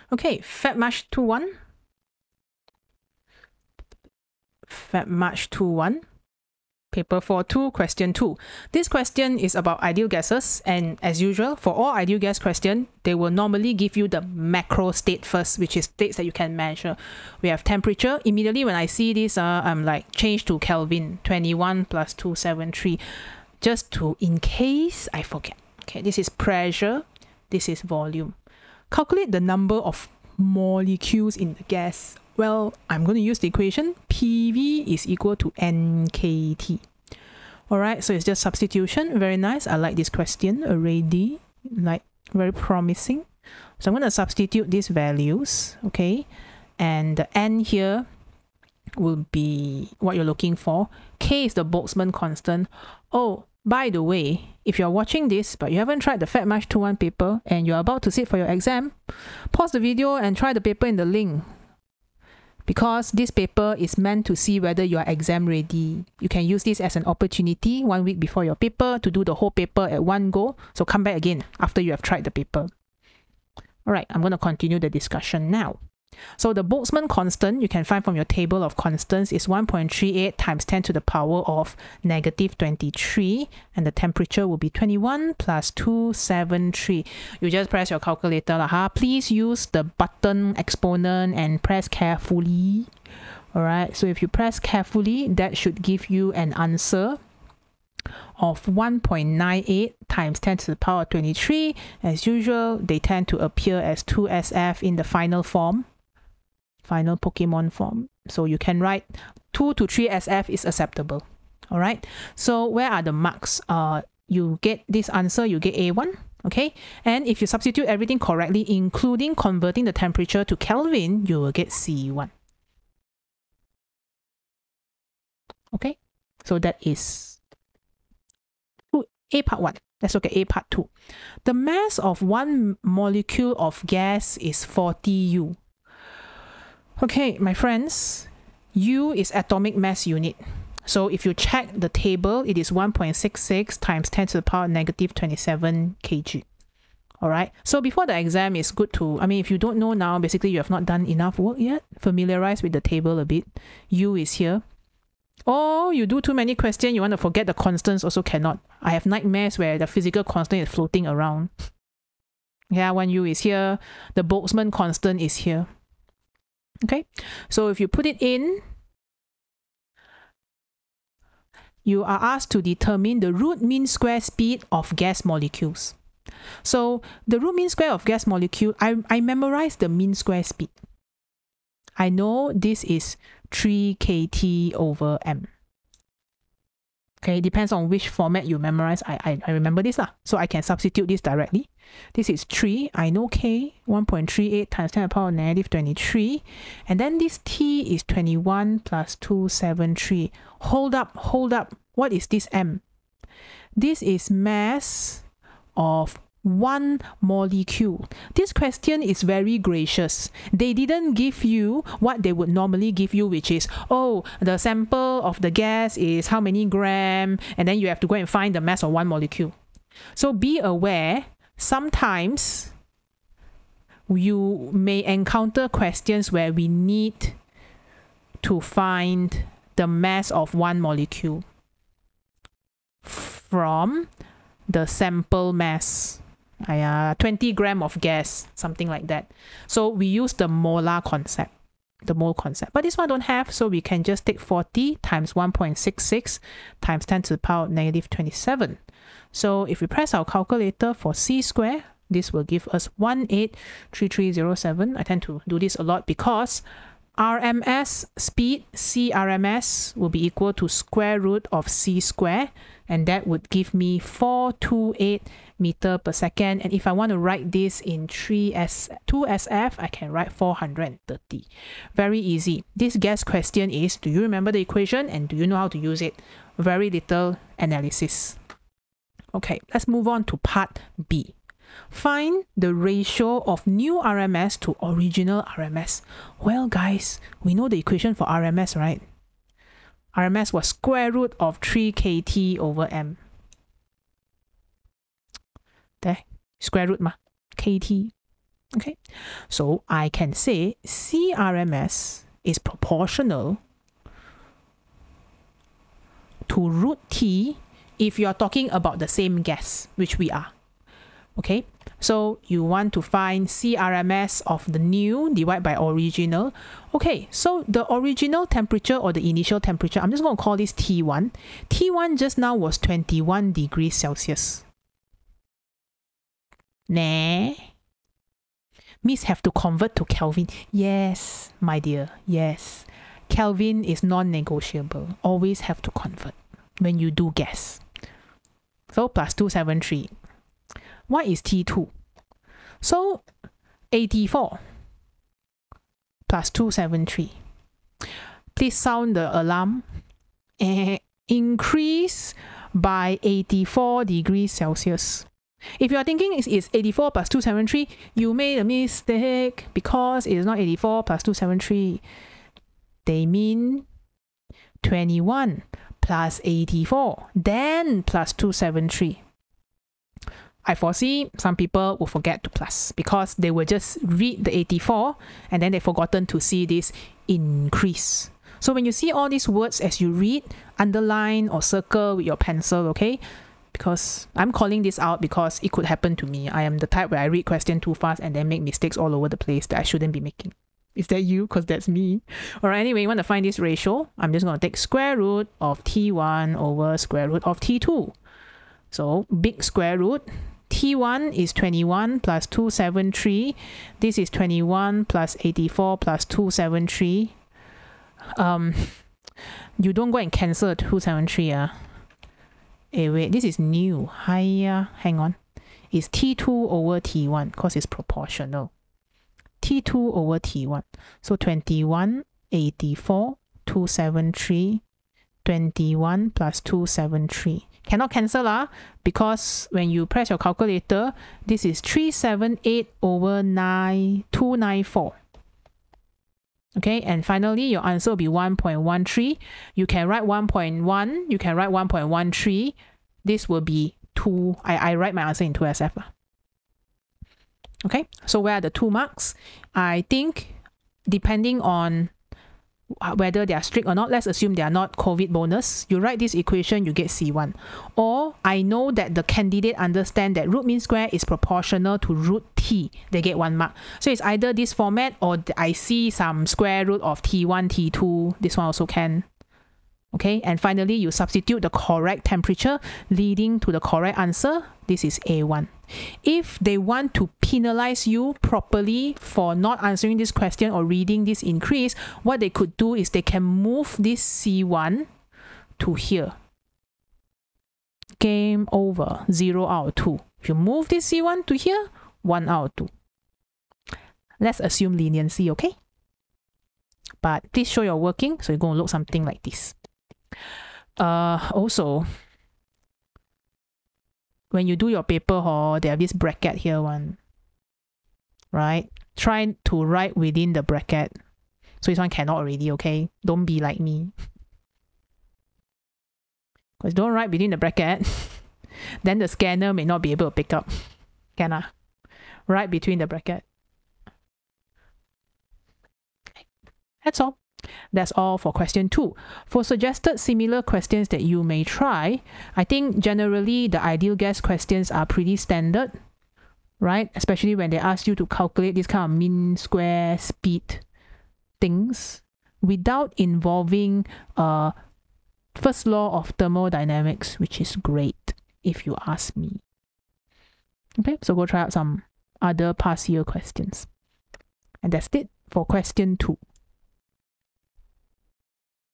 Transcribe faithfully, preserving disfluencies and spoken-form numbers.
Okay, FedMatch two one. FedMatch two one. Paper four two, question two. This question is about ideal gases, and as usual, for all ideal gas question, they will normally give you the macro state first, which is states that you can measure. We have temperature. Immediately when I see this, uh, I'm like, change to Kelvin, twenty-one plus two seventy-three, just to, in case I forget. Okay, this is pressure, this is volume. Calculate the number of molecules in the gas. Well, I'm going to use the equation P V is equal to N K T. Alright, so it's just substitution. Very nice. I like this question already. Like, very promising. So I'm going to substitute these values. Okay. And the N here will be what you're looking for. K is the Boltzmann constant. Oh, by the way, if you're watching this but you haven't tried the FedMatch two one paper and you're about to sit for your exam, pause the video and try the paper in the link. Because this paper is meant to see whether you are exam ready. You can use this as an opportunity one week before your paper to do the whole paper at one go. So come back again after you have tried the paper. Alright, I'm going to continue the discussion now. So the Boltzmann constant you can find from your table of constants is one point three eight times ten to the power of negative twenty-three, and the temperature will be twenty-one plus two seventy-three. You just press your calculator lah, huh? Please use the button exponent and press carefully. Alright, so if you press carefully, that should give you an answer of one point nine eight times ten to the power of twenty-three. As usual, they tend to appear as two S F in the final form. Final Pokemon form. So you can write two to three S F is acceptable. Alright. So where are the marks? Uh, you get this answer, you get A one. Okay. And if you substitute everything correctly, including converting the temperature to Kelvin, you will get C one. Okay. So that is A part one. Let's look at A part two. The mass of one molecule of gas is forty U. Okay, my friends, U is atomic mass unit. So if you check the table, it is one point six six times ten to the power negative twenty-seven kilograms. Alright, so before the exam, it's good to, I mean, if you don't know now, basically you have not done enough work yet. Familiarize with the table a bit. U is here. Or you do too many questions, you want to forget the constants, also cannot. I have nightmares where the physical constant is floating around. Yeah, one U is here. The Boltzmann constant is here. Okay, so if you put it in, you are asked to determine the root mean square speed of gas molecules. So the root mean square of gas molecule, I, I memorized the mean square speed. I know this is three K T over M. Okay, it depends on which format you memorize. I, I, I remember this lah. So I can substitute this directly. This is three. I know K, one point three eight times ten to the power negative twenty-three. And then this T is twenty-one plus two seventy-three. Hold up, hold up. What is this M? This is mass of one molecule. This question is very gracious. They didn't give you what they would normally give you, which is, oh, the sample of the gas is how many gram, and then you have to go and find the mass of one molecule. So be aware, sometimes you may encounter questions where we need to find the mass of one molecule from the sample mass. Uh, twenty gram of gas, something like that. So we use the molar concept, the mole concept. But this one don't have, so we can just take forty times one point six six times ten to the power negative twenty-seven. So if we press our calculator for C square, this will give us one eight three three zero seven. I tend to do this a lot because R M S speed, C R M S, will be equal to square root of C square, and that would give me four hundred twenty-eight meter per second. And if I want to write this in three S, two S F, I can write four hundred thirty. Very easy. This gas question is, do you remember the equation and do you know how to use it? Very little analysis. Okay, let's move on to part B. Find the ratio of new R M S to original R M S. Well, guys, we know the equation for R M S, right? R M S was square root of three K T over M. There, square root ma, K T. Okay, so I can say C R M S is proportional to root T if you're talking about the same gas, which we are. Okay, so you want to find C R M S of the new divided by original. Okay, so the original temperature or the initial temperature, I'm just going to call this T one. T one just now was twenty-one degrees Celsius. Nah. Miss have to convert to Kelvin. Yes, my dear, yes. Kelvin is non-negotiable. Always have to convert when you do gas. So plus two seventy-three. What is T two? So eighty-four plus two seventy-three. Please sound the alarm. Eh, increase by eighty-four degrees Celsius. If you are thinking it's, it's eighty-four plus two seventy-three, you made a mistake because it is not eighty-four plus two seventy-three. They mean twenty-one plus eighty-four, then plus two seventy-three. I foresee some people will forget to plus because they will just read the eighty-four and then they've forgotten to see this increase. So when you see all these words as you read, underline or circle with your pencil, okay? Because I'm calling this out because it could happen to me. I am the type where I read question too fast and then make mistakes all over the place that I shouldn't be making. Is that you? Because that's me. Alright, anyway, you want to find this ratio. I'm just going to take square root of T one over square root of T two. So big square root. T one is twenty-one plus two seventy-three. This is twenty-one plus eighty-four plus two seventy-three. Um, you don't go and cancel two seventy-three. Uh. Eh, wait, this is new. Hiya, hang on. It's T two over T one because it's proportional. T two over T one. So twenty-one, eighty-four, two seventy-three, twenty-one plus two seventy-three. Cannot cancel lah, because when you press your calculator, this is three seventy-eight over nine two ninety-four. Okay, and finally your answer will be one point one three. You can write one point one, you can write one point one three. This will be two. I, I write my answer in two S F. Okay, so where are the two marks? I think depending on whether they are strict or not, let's assume they are not COVID bonus. You write this equation, you get C one. Or I know that the candidate understand that root mean square is proportional to root T. They get one mark. So it's either this format or I see some square root of T one, T two. This one also can. Okay, and finally you substitute the correct temperature leading to the correct answer. This is A one. If they want to penalize you properly for not answering this question or reading this increase, what they could do is they can move this C one to here. Game over. zero out of two. If you move this C one to here, one out of two. Let's assume leniency, okay? But please show your working, so you're going to look something like this. Uh, also, when you do your paper, oh, they have this bracket here one. Right? Try to write within the bracket. So this one cannot already, okay? Don't be like me. Because don't write within the bracket. Then the scanner may not be able to pick up. Can I? Write between the bracket. That's all. That's all for question two. For suggested similar questions that you may try, I think generally the ideal guess questions are pretty standard, right? Especially when they ask you to calculate this kind of mean square speed things without involving uh, first law of thermodynamics, which is great if you ask me. Okay, so go try out some other past year questions. And that's it for question two.